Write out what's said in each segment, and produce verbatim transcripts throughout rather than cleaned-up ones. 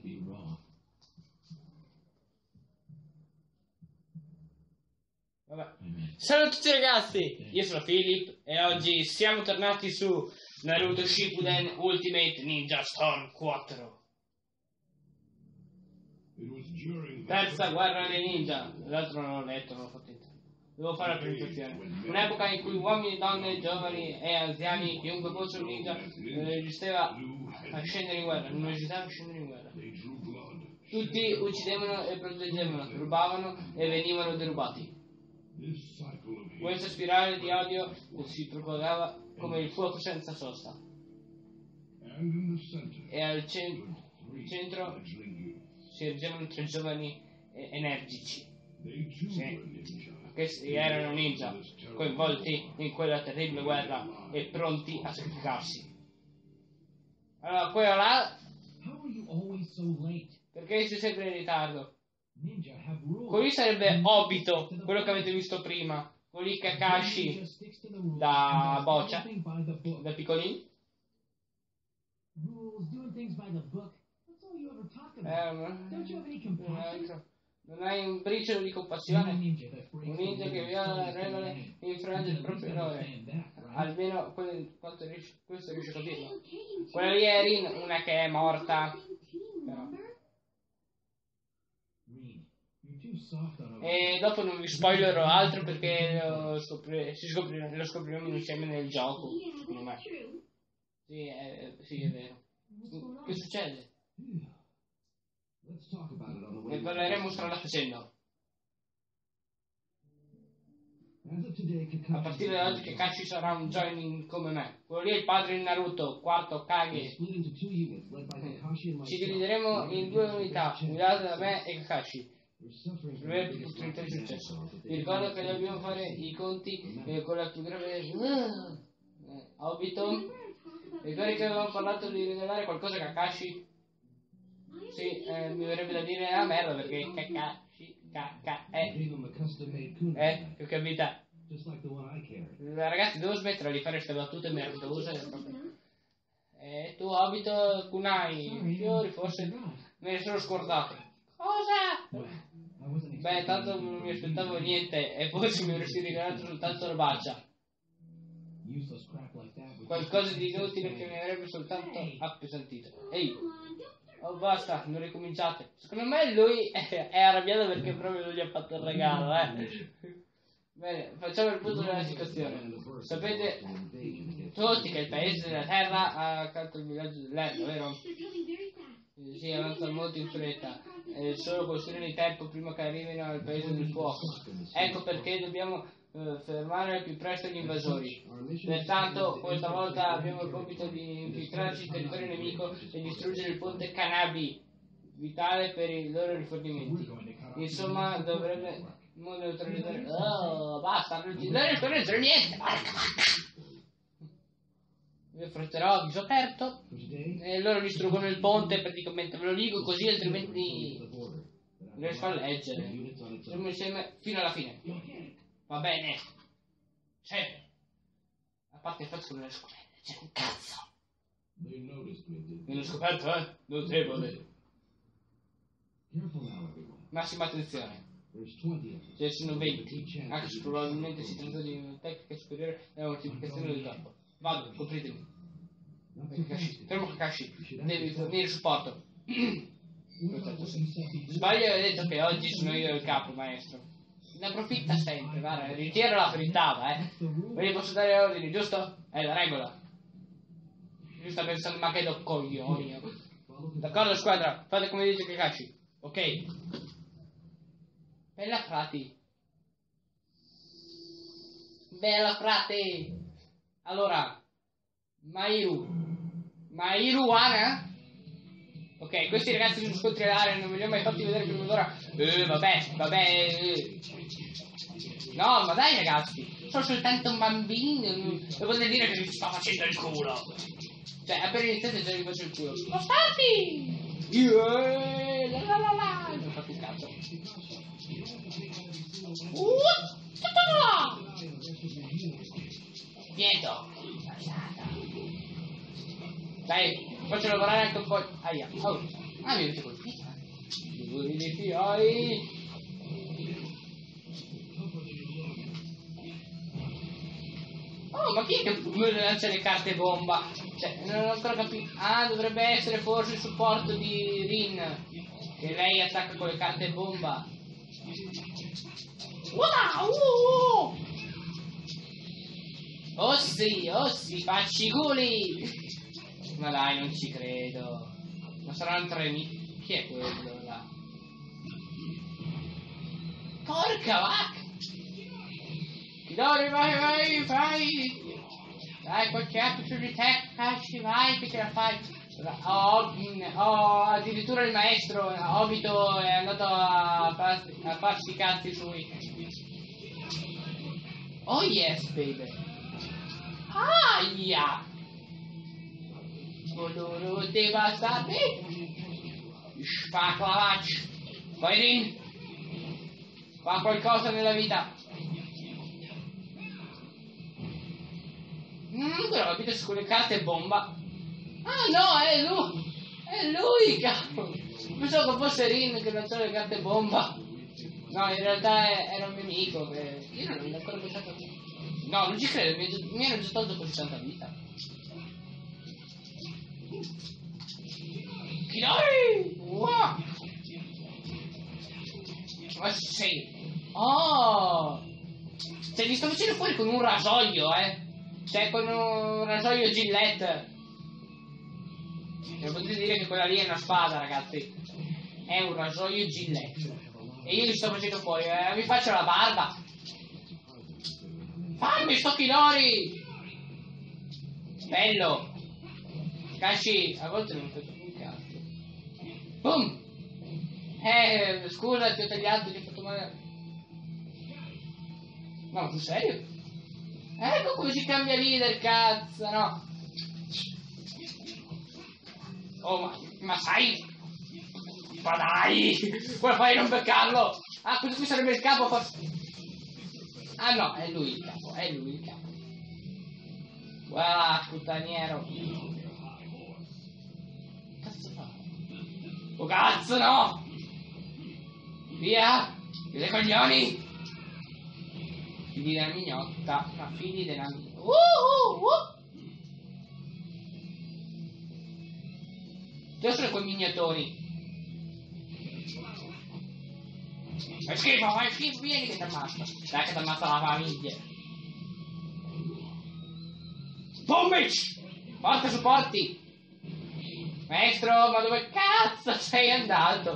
Vabbè. Salve a tutti ragazzi, io sono Philip e oggi siamo tornati su Naruto Shippuden Ultimate Ninja Storm quattro. Terza guerra dei ninja. L'altro non l'ho letto, non l'ho fatto intero. Devo fare la presentazione. Un'epoca in cui uomini, donne, giovani e anziani, chiunque fosse un ninja, non resisteva a scendere in guerra, non esitava a scendere in guerra. Tutti uccidevano e proteggevano, rubavano e venivano derubati. Questa spirale di odio si propagava come il fuoco senza sosta. E al cen centro si ergevano tre giovani energici, sì, che erano ninja, coinvolti in quella terribile guerra e pronti a sacrificarsi. Allora, quello là, perché sei sempre in ritardo? Quello sarebbe Obito, quello che avete visto prima, quello lì Kakashi da boccia, da piccolino. Eh, non hai un briciolo di compassione? Un ninja che viola le regole e infrange il proprio errore. Almeno quanto riesce, questo riesce a capirlo. Quella lì è Rin, una che è morta. Però. E dopo non vi spoilerò altro perché lo, scopri si scoprirà, lo scopriremo insieme nel gioco. Secondo me. Sì, è, sì, è vero. Che succede? Ne parleremo strada facendo. A partire da oggi Kakashi sarà un joining come me. Quello lì è il padre di Naruto, quarto Kage. Ci divideremo in due unità, guidate da me e Kakashi. Per l'opportunità di successo. Vi ricordo che dobbiamo fare i conti eh, con la più grave eh, Obito. Ricordi che avevamo parlato di rivelare qualcosa a Kakashi? Sì, eh, mi verrebbe da dire a merda perché Kakashi Kaka eh eh che capita. Ragazzi, devo smettere di fare queste battute merdose. E tu Obito Kunai fiori forse me ne sono scordato. Cosa? Beh, tanto non mi aspettavo niente e forse mi avresti regalato soltanto la bacia. Qualcosa di inutile che mi avrebbe soltanto appesantito. Ehi, oh basta, non ricominciate. Secondo me lui è, è arrabbiato perché proprio non gli ha fatto il regalo, eh. Bene, facciamo il punto della situazione. Sapete tutti che il paese della terra ha accanto al villaggio dell'erba, vero? Sì, avanza molto in fretta. È solo questione di tempo prima che arrivino al paese del fuoco. Ecco perché dobbiamo eh, fermare al più presto gli invasori. Pertanto, questa volta abbiamo il compito di infiltrarci in territorio nemico e distruggere il ponte Kanabi, vitale per i loro rifornimenti. Insomma, dovrebbe neutralizzare... Oh, basta, non ci deve niente! Vi affronterò a viso aperto e loro distruggono il ponte, praticamente ve lo dico così, altrimenti non riesco a leggere. Siamo insieme fino alla fine. Va bene. C'è. A parte il fatto che non riesco a leggere, c'è un cazzo. Mi hanno scoperto, eh? Notevole. Massima attenzione. Ce ne sono venti, anche se probabilmente si tratta di una tecnica superiore alla moltiplicazione del corpo. Vado, copritemi. Kakashi, fermo Kakashi, devi fornire supporto. Sbaglio e hai detto che oggi sono io il capo, maestro. Ne approfitta sempre, guarda, ritiro la frittata, eh. Quindi posso dare ordini, giusto? È la regola. Io sto pensando, ma che do coglioni. D'accordo squadra, fate come dice Kakashi, ok? Bella frati. Bella frate. Allora, Mairu. Mairu Ana? Ok, questi ragazzi sono scontri all'area, non me li ho mai fatti vedere prima d'ora. Eh, vabbè, vabbè. Eh. No, ma dai ragazzi, sono soltanto un bambino. E potete dire che mi sto facendo il culo. Cioè, appena iniziate già vi faccio il culo. Spostati! Yeah, la la la la. Non ho fatto il cazzo. Uh, Nieto. Dai, faccio lavorare anche un po'. Aia. Oh. Ah, mi avete colpito. Figuri dei fiori. Oh, ma chi è che lancia le carte bomba? Cioè, non ho ancora capito. Ah, dovrebbe essere forse il supporto di Rin. Che lei attacca con le carte bomba. Wow! Oh sì, oh sì, facci i culi! Ma dai, non ci credo. Ma saranno tre mila. Chi è quello là? Porca vacca! Dai, vai, vai, vai! Dai, quel certo su di te, casci, vai, che ce la fai! Oh, oh, addirittura il maestro Obito è andato a, farsi, a farsi cazzi sui. Oh yes, baby! Aia! Coloro devastati! Spaclavaccio! Vai Rin! Fa qualcosa nella vita! Mm, però capito su quelle carte bomba. Ah no, è lui! È lui, cavolo! Pensavo che fosse Rin che lanciava le carte bomba. No, in realtà è, era un mio amico che. Io non l'ho ancora pensato. No, non ci credo, mi, mi hanno già tolto così tanta vita. Kidori! Wow! Ma sì! Oh! Cioè, li sto facendo fuori con un rasoio, eh! Cioè, con un rasoio Gillette. Non potete dire che quella lì è una spada, ragazzi. È un rasoio Gillette. E io li sto facendo fuori, eh. Mi faccio la barba. Fammi sto Kidori! Bello! Kashi, a volte non faccio più un cazzo. Boom! Eh, scusa, ti ho tagliato, ti ho fatto male. No, ma sul serio? Ecco come si cambia leader, cazzo, no? Oh, ma, ma sai? Ma dai! Come fai a non beccarlo? Ah, questo qui sarebbe il capo, forse. Ah no, è lui il capo, è lui il capo. Guarda, puttaniero. Cazzo fa? Oh cazzo, no! Via! Via dai coglioni! Figli della mignotta, ma figli della mignotta. Uh, uh, uh. Dove sono quei mignottoni? Fai schifo, fai schifo, vieni che ti ammazza. Dai che ti ammazza la famiglia. Bombich! Forte supporti! Maestro, ma dove cazzo sei andato?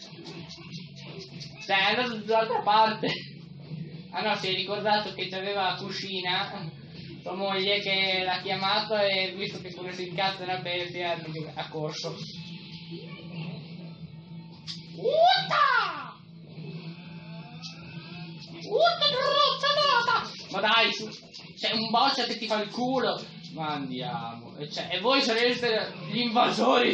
Sei andato dall'altra parte. Ah no, si è ricordato che c'aveva Kushina, sua moglie, che l'ha chiamato e visto che pure si incazza una bestia ha corso. Utta! Utta! Ma dai, c'è un boss che ti fa il culo! Ma andiamo. E, cioè, e voi sareste gli invasori!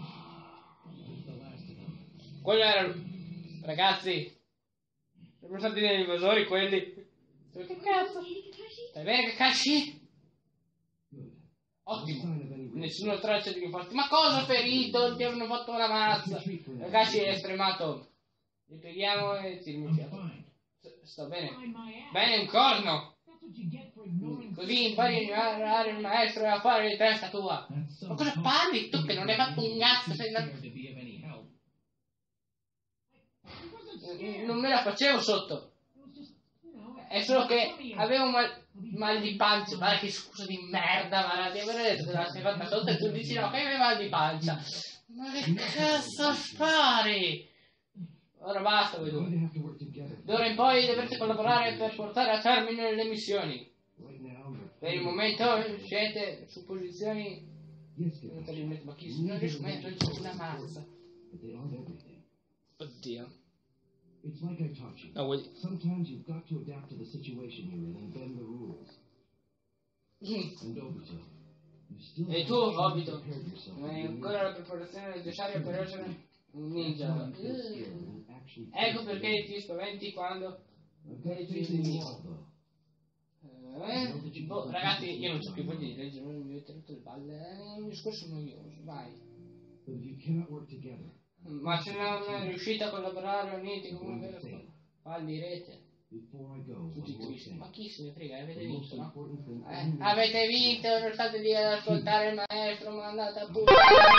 Quello era... Ragazzi, siamo stati degli invasori quelli. Che cazzo? Stai bene Kakashi? Ottimo. Nessuna traccia di infortuni. Ma cosa ferito? Ti hanno fatto una mazza. Kakashi è stremato. Li preghiamo e ti rinunziamo. Sto bene. Bene un corno. Così impari a ignorare il maestro e a fare di testa tua. Ma cosa parli tu che non hai fatto un cazzo? Sei andato... Non me la facevo sotto. È solo che avevo mal, mal di pancia. Guarda che scusa di merda, ma ti avrei detto che la sei fatta sotto e tu dici no, che avevi mal di pancia. Ma che cazzo spari? Ora basta voi due. D'ora in poi dovrete collaborare per portare a termine le missioni. Per il momento siete su posizioni... Ma chi non riesco mai a togliere una mazza. Oddio. It's like I taught you. No, wait. Sometimes you've got to adapt to the situation you're in and bend the rules. Mm. And Obito, you still E tu, haven't Obito, prepared yourself non hai to be ancora la preparazione necessaria per essere un ninja. That's why I'm so scared and actually Ecco perché ti spaventi quando... I've got faith in you all, though. Eh? Boh, ragazzi, io non so più voglia di leggere, non mi avete rotto le palle. È un discorso noioso, vai. But if you cannot work together, Ma se non è riuscito a collaborare uniti come vero fallirete. Tutti tristi. Ma chi se ne frega, avete vinto, no? Eh, avete vinto, non state lì ad ascoltare il maestro, ma andate a puttane.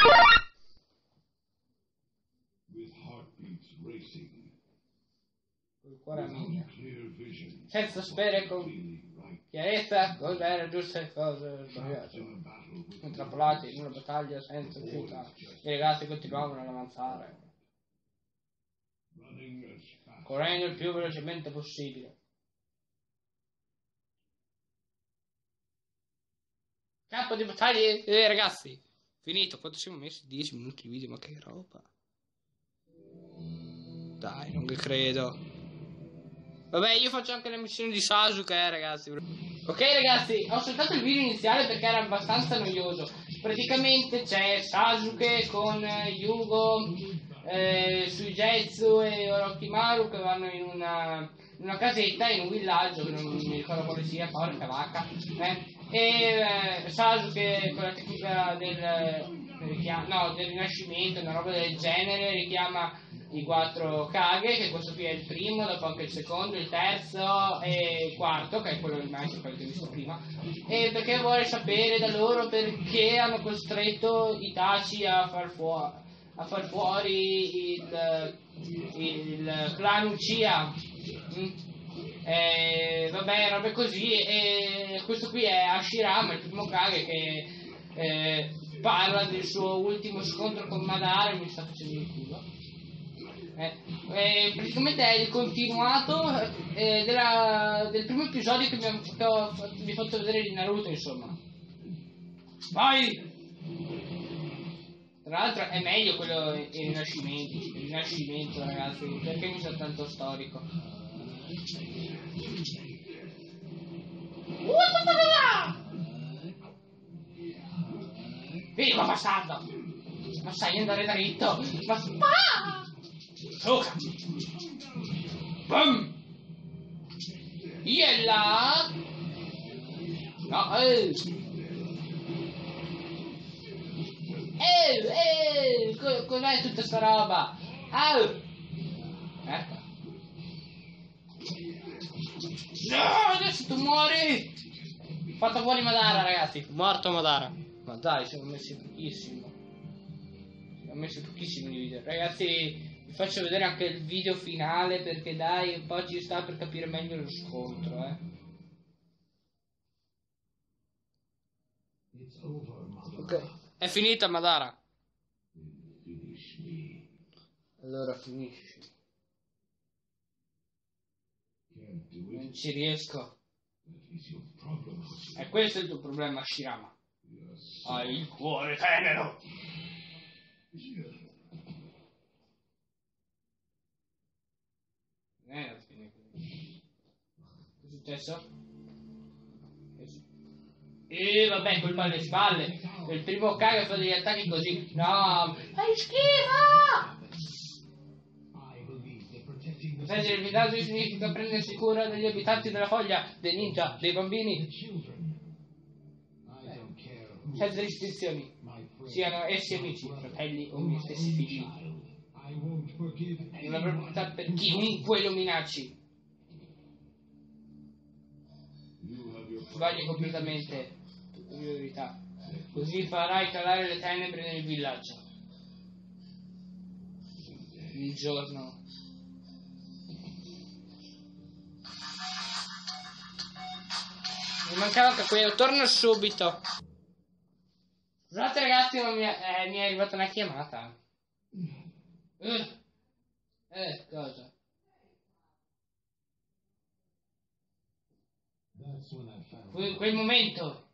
Col cuore a mille. Senza sapere con chiarezza cosa era giusto e cosa sbagliato. Intrappolati in una battaglia senza uscita, i ragazzi continuavano ad avanzare, correndo il più velocemente possibile. Campo di battaglie, eh, ragazzi, finito. Quanto siamo messi? dieci minuti di video, ma che roba. Dai, non che credo. Vabbè, io faccio anche le missioni di Sasuke, eh, ragazzi. Ok, ragazzi, ho saltato il video iniziale perché era abbastanza noioso. Praticamente c'è Sasuke con Yugo, eh, Suigetsu e Orochimaru che vanno in una, in una casetta, in un villaggio, che non mi ricordo quale sia, porca vacca. Eh? E eh, Sasuke con la tecnica del, richiama, no, del rinascimento, una roba del genere, richiama i quattro Kage, che questo qui è il primo, dopo anche il secondo, il terzo e il quarto, che è quello rimasto, quello che ho visto prima, e perché vuole sapere da loro perché hanno costretto Itachi a far fuori, a far fuori il, il clan Uchiha. Mm? E, vabbè, robe così, e questo qui è Hashirama, il primo Kage, che eh, parla del suo ultimo scontro con Madara e mi sta facendo il culo. Eh, eh, praticamente è il continuato eh, della, del primo episodio che vi ho, che ho vi ho fatto vedere di Naruto, insomma. Vai! Tra l'altro è meglio quello il rinascimento, il rinascimento, ragazzi, perché mi sa tanto storico. Vieni qua, bastardo! Ma sai andare dritto! Ma spara! Soca! Bum! Iella! No, eh! Eh, eh! Co cos'è tutta sta roba? Au! Ecco. No, adesso tu muori! Fatto fuori Madara, ragazzi. Morto Madara. Ma dai, siamo messi pochissimo. Siamo messi pochissimo di video. Ragazzi, vi faccio vedere anche il video finale perché dai, un po' ci sta per capire meglio lo scontro, eh. Ok, è finita Madara. Allora finisci. Non ci riesco. E questo è il tuo problema, Hashirama. Hai il cuore tenero. Eh, alla fine. Che è successo? E vabbè, colpa alle spalle. Il primo Kage fa degli attacchi così. No, fai schifo! Proteggere il villaggio significa prendersi cura degli abitanti della foglia, dei ninja, dei bambini. Senza restrizioni, siano essi amici, fratelli o miei stessi figli. Non avrò pietà per chiunque lo minacci. Sbagli completamente tutte le priorità. Così farai calare le tenebre nel villaggio. Un giorno. Mi mancava anche quello, torno subito. Scusate ragazzi, ma mi è, eh, mi è arrivata una chiamata. Eh, eh cosa? Fu in quel momento.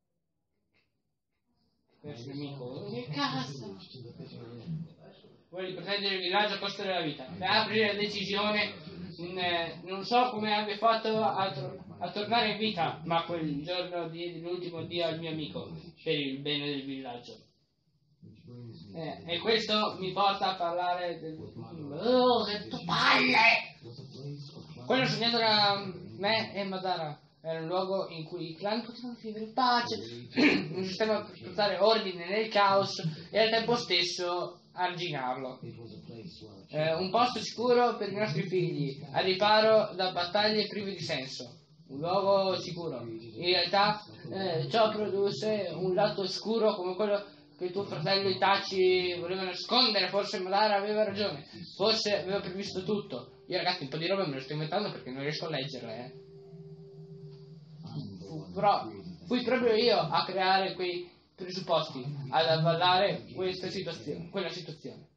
Questo nemico. Che cazzo? Vuoi proteggere il villaggio a costo della vita. Per aprire la decisione, in, eh, non so come abbia fatto a, a tornare in vita, ma quel giorno di, l'ultimo addio al mio amico, per il bene del villaggio. Eh, e questo mi porta a parlare del... Oh, che tu palle! Quello sognato da me e Madara. Era un luogo in cui i clan potevano vivere in pace, un sistema per portare ordine nel caos e al tempo stesso arginarlo. Eh, un posto sicuro per i nostri figli, al riparo da battaglie prive di senso. Un luogo sicuro. In realtà eh, ciò produsse un lato oscuro come quello che tuo fratello Itachi voleva nascondere. Forse Madara aveva ragione, forse aveva previsto tutto. Io ragazzi un po' di roba me lo sto inventando perché non riesco a leggerle, eh. Fu, però fui proprio io a creare quei presupposti, ad avvallare questa situazione, quella situazione.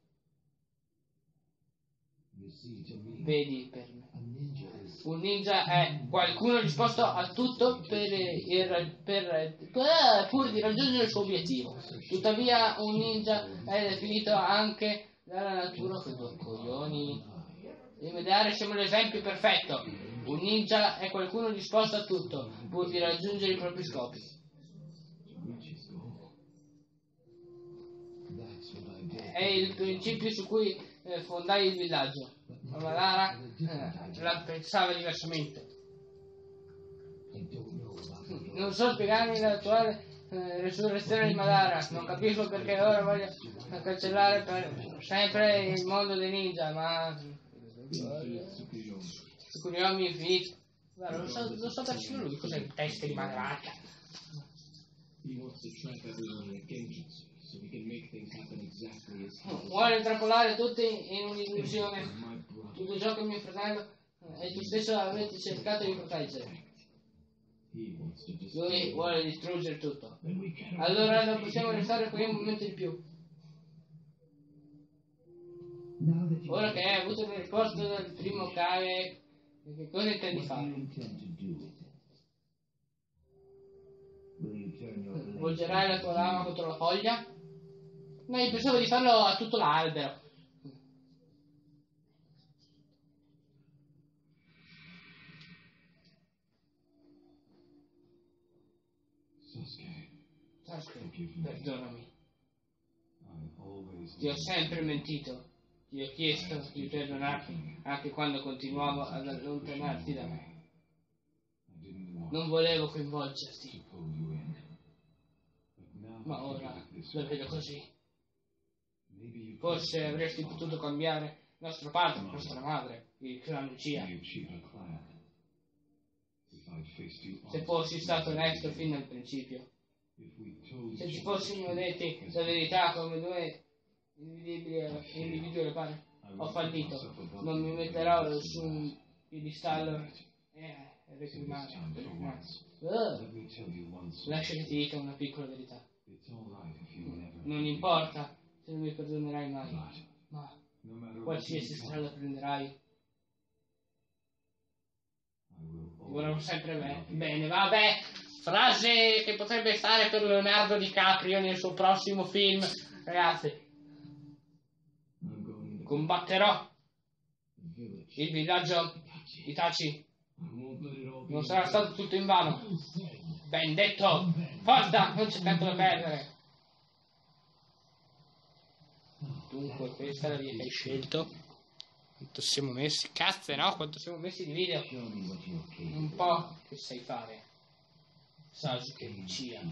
Vedi, per me un ninja è qualcuno disposto a tutto per, ir, per, per, pur di raggiungere il suo obiettivo. Tuttavia un ninja è definito anche dalla natura con due coglioni. Rimediare siamo l'esempio perfetto. Un ninja è qualcuno disposto a tutto pur di raggiungere i propri scopi. È il principio su cui eh, fondai il villaggio. Ma Madara eh, la pensava diversamente. Non so spiegarmi l'attuale eh, resurrezione di Madara. Non capisco perché ora voglia cancellare per sempre il mondo dei ninja, ma Tsukuyomi infinito. Guarda, lo so, lo so persino lui cos'è il test di Madara. Vuole intrappolare tutti in un'illusione. Tutto ciò che mio fratello e tu stesso avete cercato di proteggere. Lui vuole distruggere tutto. Allora non possiamo restare qui un momento di più. Ora che hai avuto il risposta del primo Kage, che cosa intendi fare? Volgerai la tua lama contro la foglia? No, io pensavo di farlo a tutto l'albero. Sasuke, perdonami. Ti ho sempre mentito. Ti ho chiesto di perdonarti anche quando continuavo ad allontanarti da me. Non volevo coinvolgerti. Ma ora lo vedo così. Forse avresti potuto cambiare il nostro padre, la nostra madre, il clan Uchiha. Se fossi stato onesto fin dal principio. Se ci fossimo detti la verità come due individui alle pari, ho fallito. Non mi metterò su un piedistallo e reclamare. Lascia che ti dica una piccola verità. Non importa se non mi perdonerai mai, ma qualsiasi strada prenderai, ti vorrò sempre bene. Bene, vabbè, frase che potrebbe stare per Leonardo DiCaprio nel suo prossimo film. Ragazzi, combatterò il villaggio Itachi. Non sarà stato tutto invano. Ben detto, forza, non c'è tempo da perdere. Dunque, questa è la via che hai scelto. Quanto siamo messi? Cazzo, no? Quanto siamo messi di video? Un po' che sai fare. Sasuke Uchiha.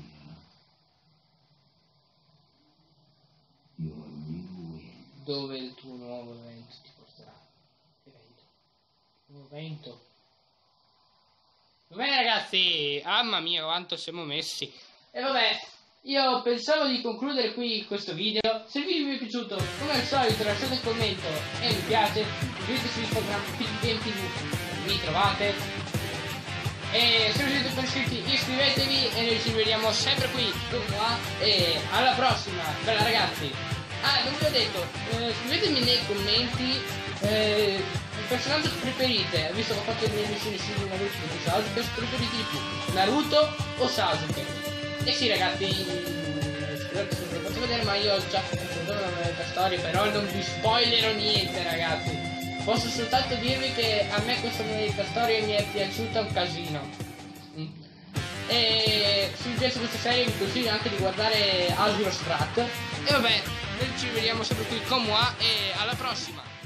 Dove il tuo nuovo evento ti porterà? Evento. Nuovo evento. Va bene ragazzi, mamma mia quanto siamo messi. E vabbè, io pensavo di concludere qui questo video. Se il video vi è piaciuto, come al solito lasciate un commento e mi piace. Iscrivetevi su Instagram, PigGameTV, mi trovate. E se non siete ancora iscritti iscrivetevi e noi ci vediamo sempre qui, qua. E alla prossima, bella ragazzi. Ah, non vi ho detto, eh, scrivetemi nei commenti eh, il personaggio che preferite, visto che ho fatto delle missioni su Naruto e Sasuke, cosa preferite di più, Naruto o Sasuke? E sì ragazzi, scusate se non vi faccio vedere, ma io ho già concluso la mia storia, però non vi spoilerò niente ragazzi. Posso soltanto dirvi che a me questa mia storia mi è piaciuta un casino. Mm. E se vi piace questa serie vi consiglio anche di guardare Asuro Strat. E vabbè, noi ci vediamo sempre qui con moi e alla prossima!